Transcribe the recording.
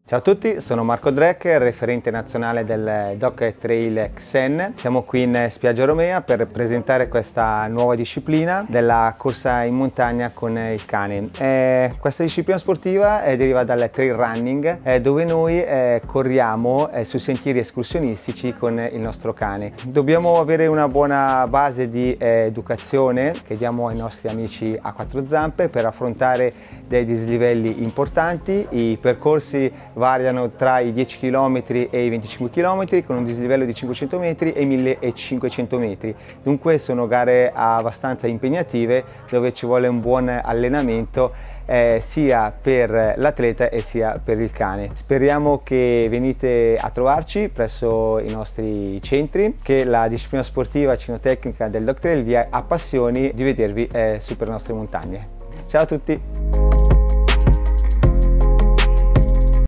Ciao a tutti, sono Marco Drecker, referente nazionale del Dog Trail Xen. Siamo qui in spiaggia Romea per presentare questa nuova disciplina della corsa in montagna con il cane. Questa disciplina sportiva deriva dal trail running, dove noi corriamo su sentieri escursionistici con il nostro cane. Dobbiamo avere una buona base di educazione che diamo ai nostri amici a quattro zampe per affrontare dei dislivelli importanti. I percorsi variano tra i 10 km e i 25 km con un dislivello di 500 metri e 1500 metri. Dunque sono gare abbastanza impegnative dove ci vuole un buon allenamento sia per l'atleta e sia per il cane. Speriamo che venite a trovarci presso i nostri centri, che la disciplina sportiva cinotecnica del Dog Trail vi appassioni di vedervi su per le nostre montagne. Ciao a tutti!